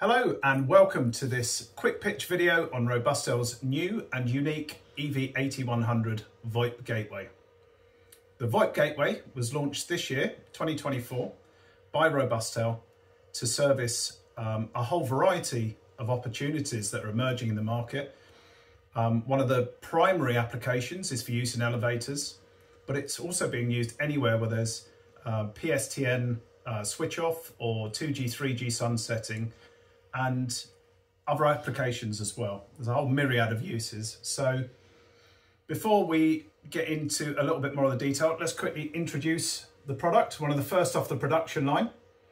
Hello and welcome to this quick pitch video on Robustel's new and unique EV8100 VoIP gateway. The VoIP gateway was launched this year, 2024, by Robustel to service a whole variety of opportunities that are emerging in the market. One of the primary applications is for use in elevators, but it's also being used anywhere where there's PSTN switch off or 2G, 3G sunsetting, and other applications as well. There's a whole myriad of uses. So before we get into a little bit more of the detail, let's quickly introduce the product, one of the first off the production line.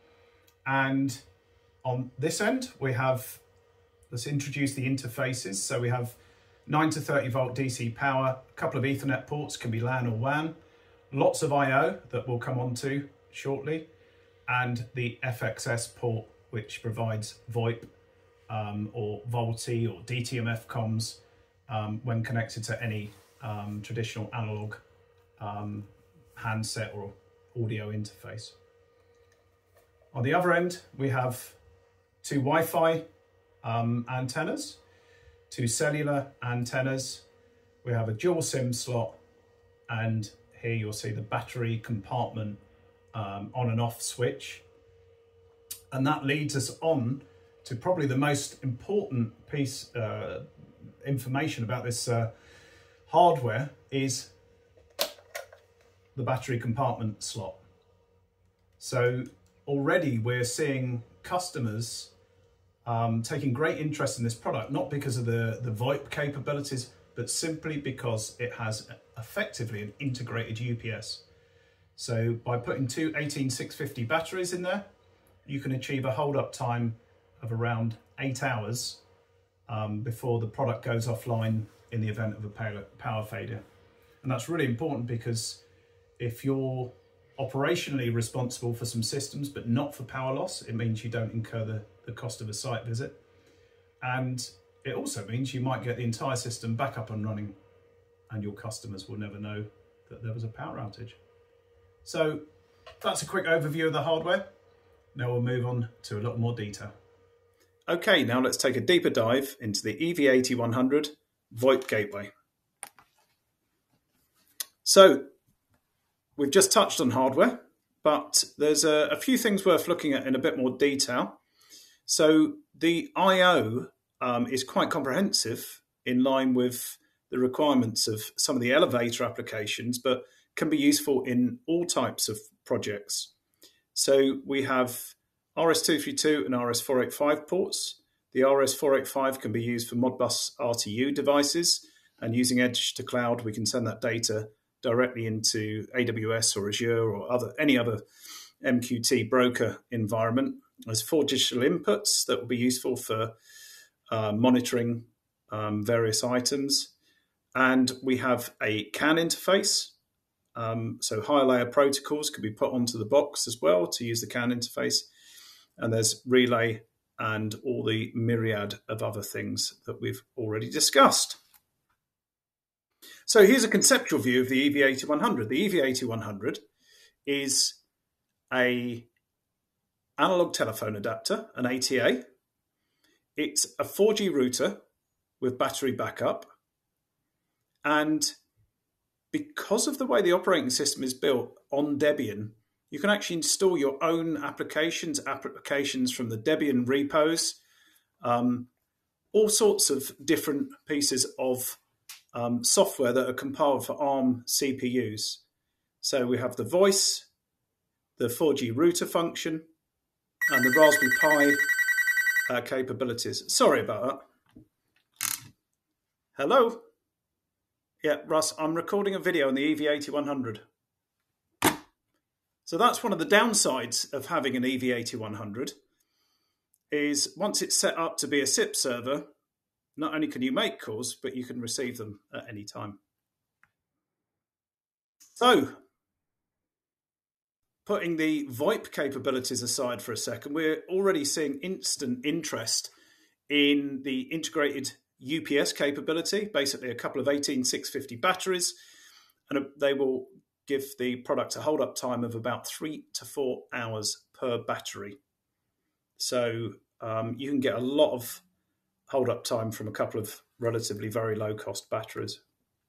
And on this end, let's introduce the interfaces. So we have 9 to 30 volt DC power, a couple of Ethernet ports, can be LAN or WAN, lots of I/O that we'll come on to shortly, and the FXS port, which provides VoIP or VoLTE or DTMF comms when connected to any traditional analog handset or audio interface. On the other end, we have two Wi-Fi antennas, two cellular antennas. We have a dual SIM slot, and here you'll see the battery compartment on and off switch. And that leads us on to probably the most important piece information about this hardware is the battery compartment slot. So already we're seeing customers taking great interest in this product, not because of the VoIP capabilities, but simply because it has effectively an integrated UPS. So by putting two 18650 batteries in there, you can achieve a hold-up time of around 8 hours before the product goes offline in the event of a power failure. And that's really important because if you're operationally responsible for some systems but not for power loss, it means you don't incur the cost of a site visit. And it also means you might get the entire system back up and running and your customers will never know that there was a power outage. So that's a quick overview of the hardware. Now we'll move on to a lot more detail. Okay, now let's take a deeper dive into the EV8100 VoIP gateway. So we've just touched on hardware, but there's a few things worth looking at in a bit more detail. So the I/O is quite comprehensive in line with the requirements of some of the elevator applications, but can be useful in all types of projects. So we have RS-232 and RS-485 ports. The RS-485 can be used for Modbus RTU devices, and using edge to cloud, we can send that data directly into AWS or Azure or any other MQT broker environment. There's 4 digital inputs that will be useful for monitoring various items. And we have a CAN interface. So higher layer protocols can be put onto the box as well to use the CAN interface. And there's relay and all the myriad of other things that we've already discussed. So here's a conceptual view of the EV8100. The EV8100 is an analog telephone adapter, an ATA. It's a 4G router with battery backup. And because of the way the operating system is built on Debian, you can actually install your own applications from the Debian repos, all sorts of different pieces of software that are compiled for ARM CPUs. So we have the voice, the 4G router function, and the Raspberry Pi capabilities. Sorry about that. Hello? Yeah, Russ, I'm recording a video on the EV8100. So that's one of the downsides of having an EV8100 is once it's set up to be a SIP server, not only can you make calls, but you can receive them at any time. So, putting the VoIP capabilities aside for a second, we're already seeing instant interest in the integrated UPS capability, basically a couple of 18650 batteries, and they will give the product a hold-up time of about 3 to 4 hours per battery. So you can get a lot of hold-up time from a couple of relatively very low-cost batteries.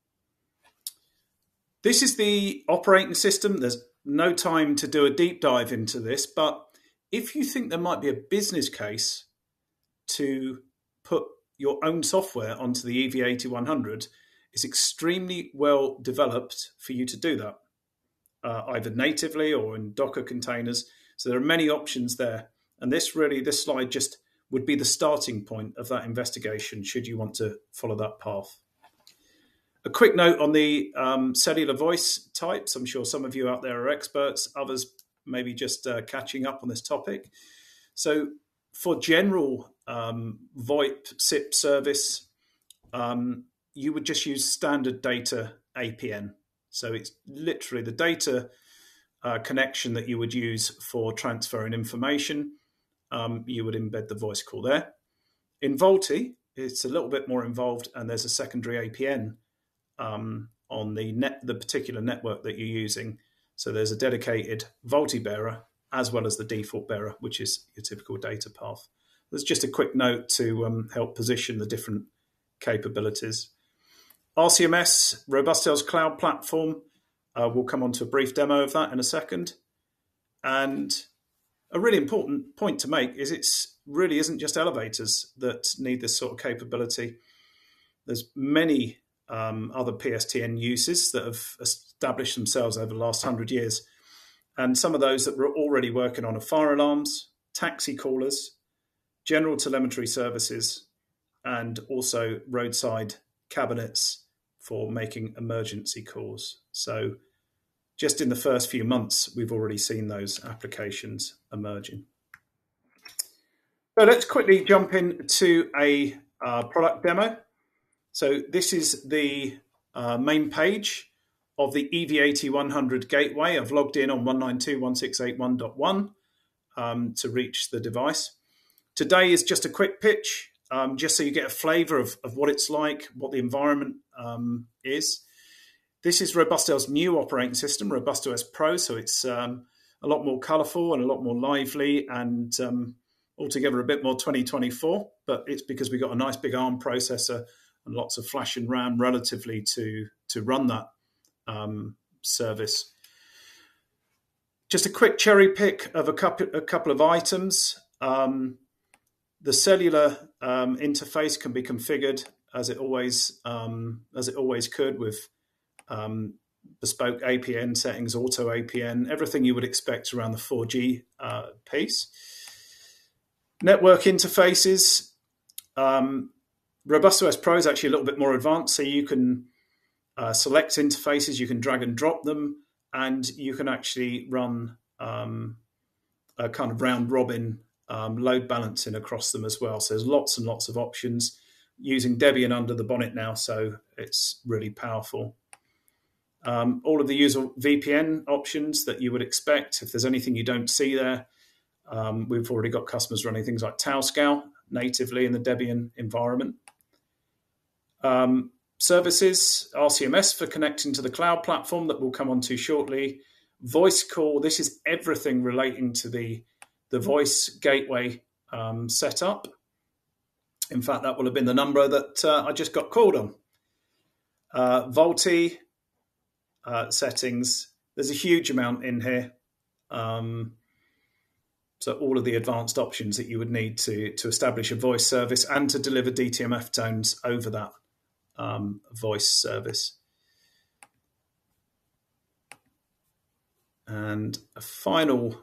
This is the operating system. There's no time to do a deep dive into this, but if you think there might be a business case to put your own software onto the EV8100, it's extremely well developed for you to do that, either natively or in Docker containers. So there are many options there. And this slide just would be the starting point of that investigation, should you want to follow that path. A quick note on the cellular voice types. I'm sure some of you out there are experts, others maybe just catching up on this topic. So for general VoIP SIP service, you would just use standard data APN. So it's literally the data connection that you would use for transferring information. You would embed the voice call there. In VoLTE, it's a little bit more involved, and there's a secondary APN on the particular network that you're using. So there's a dedicated VoLTE bearer as well as the default bearer, which is your typical data path. There's just a quick note to help position the different capabilities. RCMS, Robustel's cloud platform. We'll come on to a brief demo of that in a second. And a really important point to make is it's really isn't just elevators that need this sort of capability. There's many other PSTN uses that have established themselves over the last 100 years. And some of those that were already working on are fire alarms, taxi callers, general telemetry services, and also roadside cabinets for making emergency calls. So just in the first few months, we've already seen those applications emerging. So let's quickly jump into a product demo. So this is the main page of the EV8100 gateway. I've logged in on 192.168.1.1 to reach the device. Today is just a quick pitch, just so you get a flavor of what it's like, what the environment is. This is Robustel's new operating system, Robustel S Pro, so it's a lot more colorful and a lot more lively and altogether a bit more 2024, but it's because we've got a nice big ARM processor and lots of flash and RAM relatively to run that service. Just a quick cherry pick of a couple of items. The cellular interface can be configured as it always could with bespoke APN settings, auto APN, everything you would expect around the 4G piece. Network interfaces. Robustel S Pro is actually a little bit more advanced, so you can select interfaces, you can drag and drop them, and you can actually run a kind of round robin load balancing across them as well. So there's lots and lots of options using Debian under the bonnet now, so it's really powerful. All of the usual VPN options that you would expect. If there's anything you don't see there, we've already got customers running things like Tauscal natively in the Debian environment. Services, RCMS for connecting to the cloud platform that we'll come on to shortly. Voice call, this is everything relating to the voice gateway setup. In fact, that will have been the number that I just got called on. VoLTE settings, there's a huge amount in here. So all of the advanced options that you would need to establish a voice service and to deliver DTMF tones over that voice service. And a final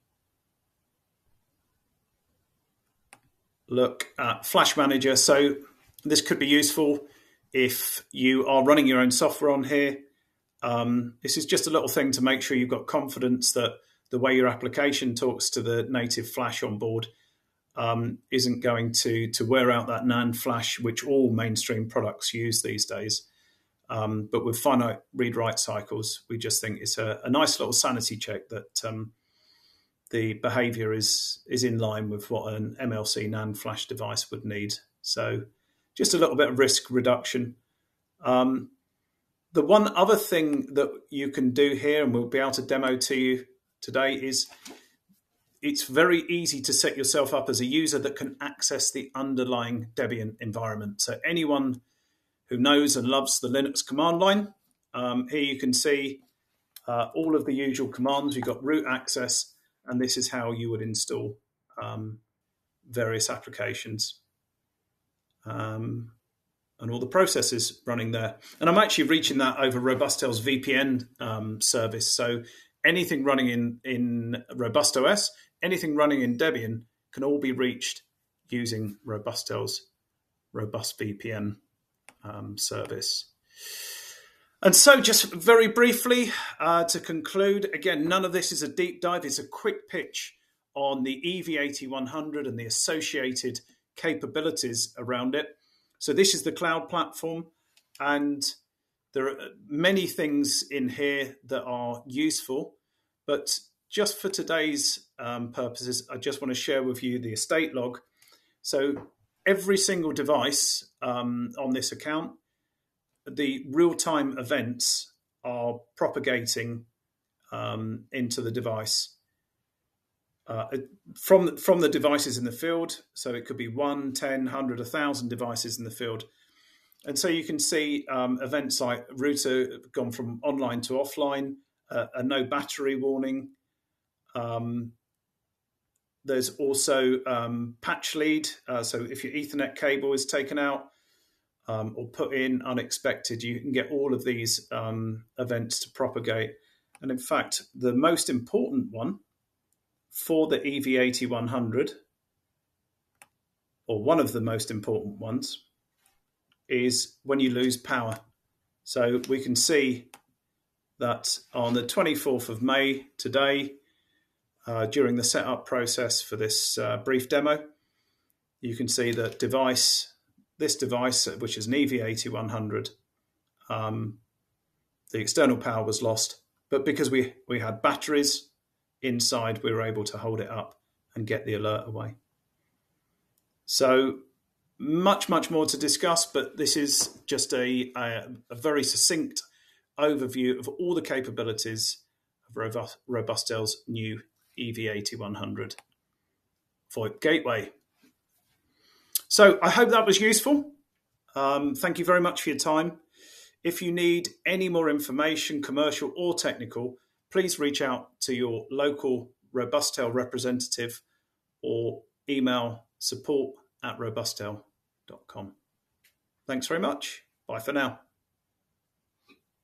look at Flash Manager. So this could be useful if you are running your own software on here. This is just a little thing to make sure you've got confidence that the way your application talks to the native Flash on board isn't going to wear out that NAND flash, which all mainstream products use these days. But with finite read-write cycles, we just think it's a nice little sanity check that the behavior is in line with what an MLC NAND flash device would need. So just a little bit of risk reduction. The one other thing that you can do here, and we'll be able to demo to you today, is it's very easy to set yourself up as a user that can access the underlying Debian environment. So anyone who knows and loves the Linux command line, here you can see all of the usual commands. You've got root access, and this is how you would install various applications and all the processes running there. And I'm actually reaching that over Robustel's VPN service. So anything running in RobustOS, anything running in Debian can all be reached using Robustel's Robust VPN service. And so just very briefly to conclude, again, none of this is a deep dive. It's a quick pitch on the EV8100 and the associated capabilities around it. So this is the cloud platform, and there are many things in here that are useful, but just for today's purposes, I just want to share with you the estate log. So every single device on this account, the real-time events are propagating into the device from the devices in the field. So it could be 1, 10, 100, 1,000 devices in the field. And so you can see events like router gone from online to offline, a no battery warning. There's also patch lead. So if your Ethernet cable is taken out or put in unexpected, you can get all of these events to propagate. And in fact, the most important one for the EV8100, or one of the most important ones, is when you lose power. So we can see that on the 24th of May today, during the setup process for this brief demo, you can see that this device, which is an EV8100, the external power was lost, but because we had batteries inside, we were able to hold it up and get the alert away. So much more to discuss, but this is just a very succinct overview of all the capabilities of Robustel's new EV8100 VoIP gateway. So I hope that was useful. Thank you very much for your time. If you need any more information, commercial or technical, please reach out to your local Robustel representative or email support@robustel.com. Thanks very much. Bye for now.